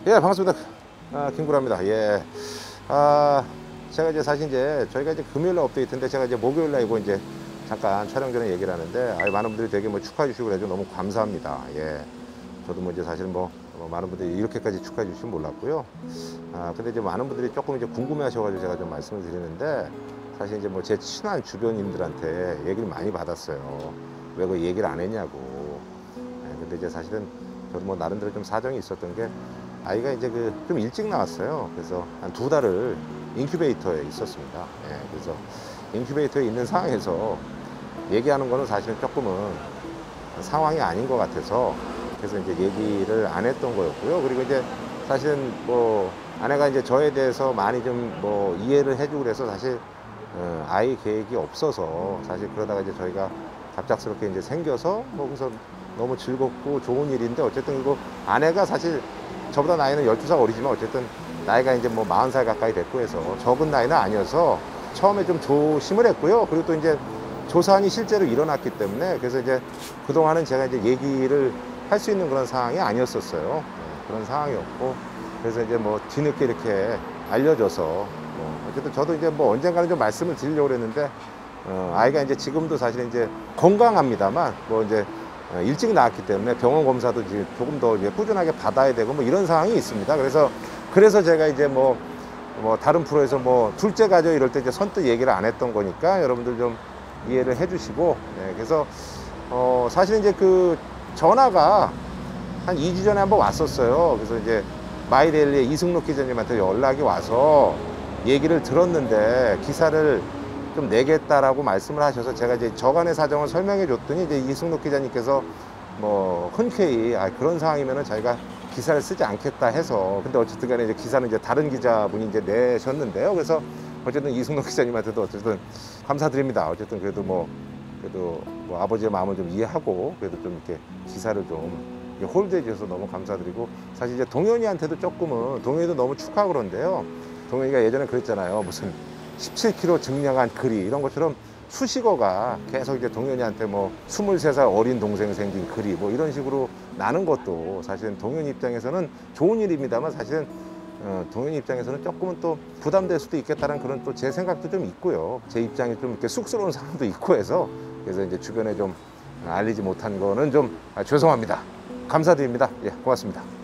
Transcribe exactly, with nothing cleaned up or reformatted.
예, 반갑습니다. 아, 김구라입니다. 예. 아, 제가 이제 사실 이제 저희가 이제 금요일날 업데이트인데 제가 이제 목요일날 이거 이제 잠깐 촬영 전에 얘기를 하는데, 아, 많은 분들이 되게 뭐 축하해 주시고 그래서 너무 감사합니다. 예. 저도 뭐 이제 사실 뭐, 뭐 많은 분들이 이렇게까지 축하해 주시면 몰랐고요. 아, 근데 이제 많은 분들이 조금 이제 궁금해 하셔가지고 제가 좀 말씀을 드리는데, 사실 이제 뭐 제 친한 주변인들한테 얘기를 많이 받았어요. 왜 그 얘기를 안 했냐고. 예, 근데 이제 사실은 저도 뭐 나름대로 좀 사정이 있었던 게, 아이가 이제 그 좀 일찍 나왔어요. 그래서 한 두 달을 인큐베이터에 있었습니다. 예, 그래서 인큐베이터에 있는 상황에서 얘기하는 거는 사실은 조금은 상황이 아닌 것 같아서, 그래서 이제 얘기를 안 했던 거였고요. 그리고 이제 사실은 뭐 아내가 이제 저에 대해서 많이 좀 뭐 이해를 해주고 그래서 사실 어, 아이 계획이 없어서, 사실 그러다가 이제 저희가 갑작스럽게 이제 생겨서 뭐 그래서 너무 즐겁고 좋은 일인데, 어쨌든 이거 아내가 사실 저보다 나이는 열두 살 어리지만 어쨌든 나이가 이제 뭐 마흔 살 가까이 됐고 해서 적은 나이는 아니어서 처음에 좀 조심을 했고요. 그리고 또 이제 조산이 실제로 일어났기 때문에, 그래서 이제 그동안은 제가 이제 얘기를 할 수 있는 그런 상황이 아니었었어요. 네, 그런 상황이었고, 그래서 이제 뭐 뒤늦게 이렇게 알려줘서 뭐 어쨌든 저도 이제 뭐 언젠가는 좀 말씀을 드리려고 그랬는데, 어, 아이가 이제 지금도 사실 이제 건강합니다만 뭐 이제 일찍 나왔기 때문에 병원 검사도 이제 조금 더 이제 꾸준하게 받아야 되고 뭐 이런 상황이 있습니다. 그래서 그래서 제가 이제 뭐, 뭐 다른 프로에서 뭐 둘째 가죠 이럴 때 이제 선뜻 얘기를 안 했던 거니까 여러분들 좀 이해를 해주시고, 네, 그래서 어 사실 이제 그 전화가 한 이 주 전에 한번 왔었어요. 그래서 이제 마이데일리의 이승록 기자님한테 연락이 와서 얘기를 들었는데 기사를 좀 내겠다라고 말씀을 하셔서 제가 이제 저간의 사정을 설명해 줬더니, 이제 이승록 기자님께서 뭐 흔쾌히 아, 그런 상황이면은 자기가 기사를 쓰지 않겠다 해서, 근데 어쨌든 간에 이제 기사는 이제 다른 기자분이 이제 내셨는데요. 그래서 어쨌든 이승록 기자님한테도 어쨌든 감사드립니다. 어쨌든 그래도 뭐 그래도 뭐 아버지의 마음을 좀 이해하고 그래도 좀 이렇게 기사를 좀 홀드해 주셔서 너무 감사드리고, 사실 이제 동현이한테도 조금은, 동현이도 너무 축하하고 그런데요. 동현이가 예전에 그랬잖아요. 무슨 십칠 킬로그램 증량한 글이, 이런 것처럼 수식어가 계속 이제 동현이한테 뭐 스물세 살 어린 동생 생긴 글이 뭐 이런 식으로 나는 것도 사실은 동현이 입장에서는 좋은 일입니다만, 사실은 어, 동현이 입장에서는 조금은 또 부담될 수도 있겠다는 그런 또 제 생각도 좀 있고요. 제 입장이 좀 이렇게 쑥스러운 사람도 있고 해서, 그래서 이제 주변에 좀 알리지 못한 거는 좀 아, 죄송합니다. 감사드립니다. 예, 고맙습니다.